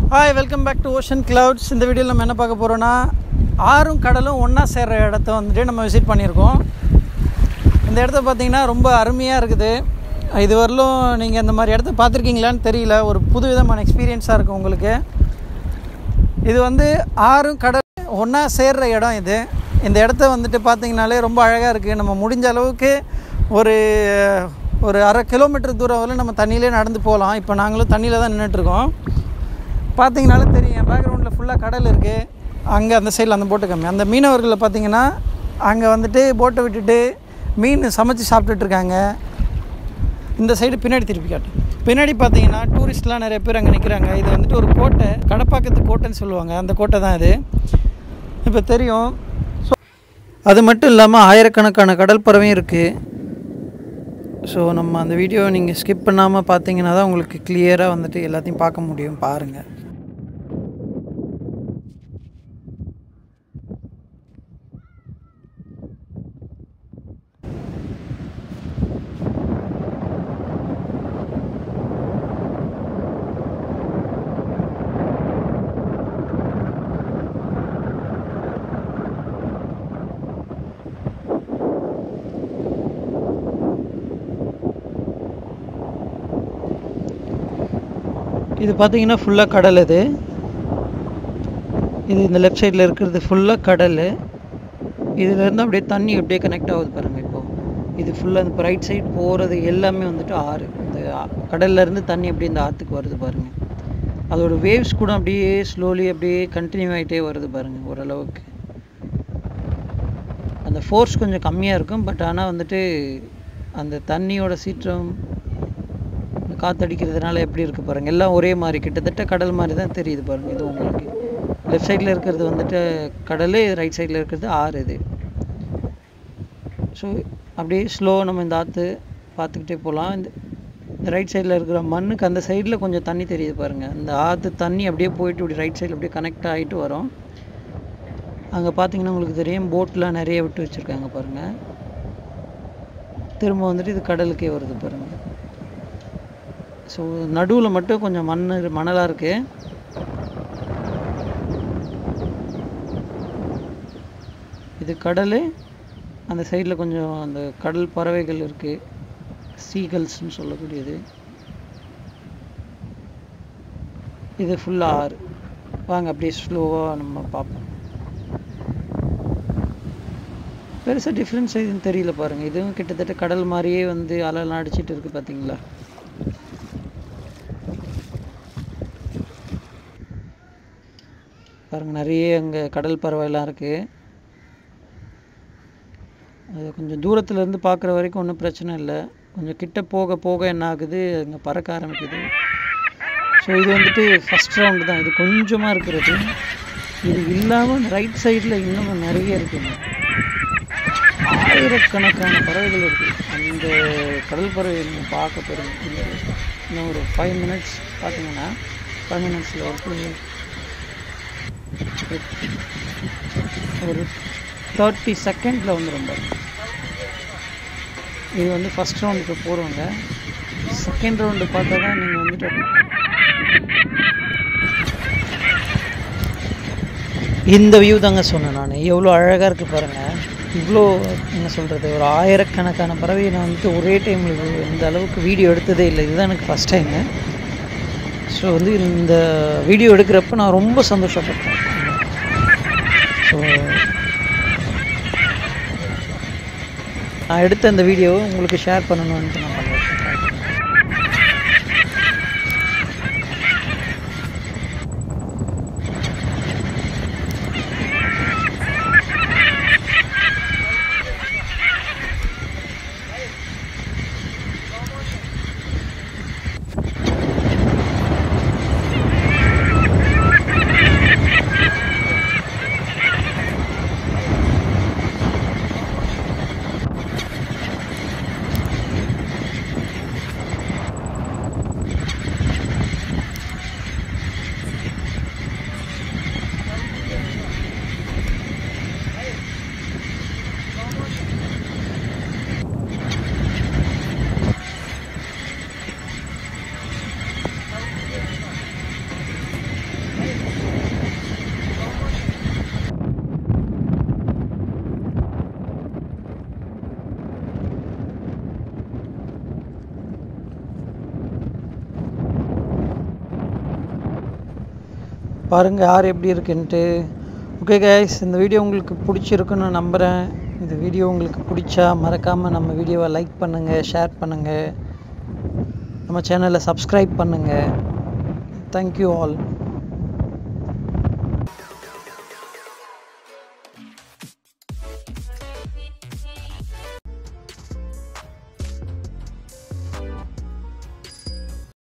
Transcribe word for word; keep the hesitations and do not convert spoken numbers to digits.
Hi, welcome back to Ocean Clouds. இந்த வீடியோல நம்ம என்ன பார்க்க போறோம்னா ஆறும் கடலும் ஒண்ணா சேர்ற இடத்தை வந்து நம்ம விசிட் பண்ணியிருக்கோம். இந்த இடத்த பார்த்தீங்கன்னா ரொம்ப அருமையா இருக்குது. இதுவரையிலும் நீங்க இந்த மாதிரி இடத்தை பார்த்திருக்கீங்களான்னு தெரியல. ஒரு புதுவிதமான எக்ஸ்பீரியன்ஸா இருக்கும் உங்களுக்கு. இது வந்து ஆறும் கடல் ஒண்ணா சேர்ற இடம் இது. இந்த இடத்த வந்துட்டு பார்த்தீங்கனாலே ரொம்ப அழகா இருக்கு. நம்ம முடிஞ்ச அளவுக்கு ஒரு ஒரு அரை கிலோமீட்டர் தூரம் வரை நம்ம தண்ணியிலே நடந்து போகலாம். இப்போ நாங்களும் தண்ணியில் தான் நின்றுட்டுருக்கோம். பார்த்தீங்கனாலே தெரியும், பேக்ரவுண்டில் ஃபுல்லாக கடல் இருக்குது. அங்கே அந்த சைடில் அந்த போட்டு கம்மி அந்த மீனவர்களை பார்த்தீங்கன்னா அங்கே வந்துட்டு போட்டை விட்டுட்டு மீன் சமைச்சு சாப்பிட்டுட்ருக்காங்க. இந்த சைடு பின்னாடி திருப்பி காட்டு. பின்னாடி பார்த்தீங்கன்னா டூரிஸ்ட்லாம் நிறைய பேர் அங்கே நிற்கிறாங்க. இது வந்துட்டு ஒரு கோட்டை, கடப்பாக்கத்து கோட்டைன்னு சொல்லுவாங்க. அந்த கோட்டை தான் இது. இப்போ தெரியும். ஸோ அது மட்டும் இல்லாமல் ஆயிரக்கணக்கான கடல் பறவையும் இருக்குது. ஸோ நம்ம அந்த வீடியோவை நீங்கள் ஸ்கிப் பண்ணாமல் பார்த்தீங்கன்னா தான் உங்களுக்கு கிளியராக வந்துட்டு எல்லாத்தையும் பார்க்க முடியும். பாருங்கள். இது பார்த்தீங்கன்னா ஃபுல்லாக கடல். இது இது இந்த லெஃப்ட் சைடில் இருக்கிறது ஃபுல்லாக கடல். இதிலேருந்து அப்படியே தண்ணி அப்படியே கனெக்ட் ஆகுது பாருங்கள். இப்போது இது ஃபுல்லாக இந்த ரைட் சைடு போகிறது எல்லாமே வந்துட்டு ஆறு. இந்த கடல்லேருந்து தண்ணி அப்படியே இந்த ஆற்றுக்கு வருது பாருங்கள். அதோட வேவ்ஸ் கூட அப்படியே ஸ்லோலி அப்படியே கண்டினியூ ஆகிட்டே வருது பாருங்கள். ஓரளவுக்கு அந்த ஃபோர்ஸ் கொஞ்சம் கம்மியாக இருக்கும். பட் ஆனால் வந்துட்டு அந்த தண்ணியோட சீற்றம் காற்றடிக்கிறதுனால எப்படி இருக்குது பாருங்கள். எல்லாம் ஒரே மாதிரி கிட்டத்தட்ட கடல் மாதிரி தான் தெரியுது பாருங்கள். இது உங்களுக்கு லெஃப்ட் சைடில் இருக்கிறது வந்துட்டு கடல், ரைட் சைடில் இருக்கிறது ஆறு. இது ஸோ அப்படியே ஸ்லோ நம்ம இந்த ஆற்று பார்த்துக்கிட்டே போகலாம். இந்த இந்த ரைட் சைடில் இருக்கிற மண்ணுக்கு அந்த சைடில் கொஞ்சம் தண்ணி தெரியுது பாருங்கள். அந்த ஆற்று தண்ணி அப்படியே போயிட்டு இப்படி ரைட் சைடில் அப்படியே கனெக்ட் ஆகிட்டு வரும். அங்கே பார்த்தீங்கன்னா உங்களுக்கு தெரியும், போட்லாம் நிறைய விட்டு வச்சுருக்காங்க பாருங்கள். திரும்ப வந்துட்டு இது கடலுக்கே வருது பாருங்கள். ஸோ நடுவில் மட்டும் கொஞ்சம் மண் மணலாக இருக்குது. இது கடல். அந்த சைடில் கொஞ்சம் அந்த கடல் பறவைகள் இருக்குது, சீகல்ஸ்ன்னு சொல்லக்கூடியது. இது ஃபுல்லாக ஆறு. வாங்க அப்படியே ஸ்லோவாக நம்ம பார்ப்போம். பெருசாக டிஃப்ரென்ஸ் எதுவும் தெரியல பாருங்கள். இதுவும் கிட்டத்தட்ட கடல் மாதிரியே வந்து அலைலாம் அடிச்சிட்டு இருக்குது பார்த்தீங்களா. பாருங்கள், நிறைய அங்கே கடல் பறவைலாம் இருக்குது. அது கொஞ்சம் தூரத்துலேருந்து பார்க்குற வரைக்கும் ஒன்றும் பிரச்சனை இல்லை. கொஞ்சம் கிட்ட போக போக என்ன ஆகுது, அங்கே பறக்க ஆரம்பிக்குது. ஸோ இது வந்துட்டு ஃபஸ்ட் ரவுண்டு தான். இது கொஞ்சமாக இருக்கிறது. இது இல்லாமல் ரைட் சைடில் இன்னும் நிறைய இருக்குது. ஆயிரக்கணக்கான பறவைகள் இருக்குது. அந்த கடல் பறவை நீங்கள் பார்க்க போகிறீங்க. இன்னும் ஒரு ஃபைவ் மினிட்ஸ் பார்த்தீங்கன்னா ஃபைவ் மினிட்ஸில் ஒரு ஒரு தேர்ட்டி செகண்டில் வந்து ரொம்ப இது வந்து ஃபஸ்ட் ரவுண்டுக்கு போகிறவங்க. செகண்ட் ரவுண்டு பார்த்தா தான் நீங்கள் வந்துட்டு இந்த வியூ தாங்க சொன்னேன் நான். எவ்வளோ அழகாக இருக்குது பாருங்கள். இவ்வளோ என்ன சொல்கிறது, ஒரு ஆயிரக்கணக்கான பறவையை நான் வந்துட்டு ஒரே டைமில் இந்த அளவுக்கு வீடியோ எடுத்ததே இல்லை. இதுதான் எனக்கு ஃபஸ்ட் டைமு. ஸோ வந்து இந்த வீடியோ எடுக்கிறப்ப நான் ரொம்ப சந்தோஷப்பட்டேன். ஸோ நான் எடுத்த இந்த வீடியோவை உங்களுக்கு ஷேர் பண்ணணும்னு நான் பண்ணுவேன். பாருங்கள் ஆறு எப்படி இருக்குன்ட்டு. ஓகே கைஸ், இந்த வீடியோ உங்களுக்கு பிடிச்சிருக்குன்னு நம்புகிறேன். இந்த வீடியோ உங்களுக்கு பிடிச்சா மறக்காமல் நம்ம வீடியோவை லைக் பண்ணுங்கள், ஷேர் பண்ணுங்கள், நம்ம சேனலை சப்ஸ்கிரைப் பண்ணுங்கள். Thank you all.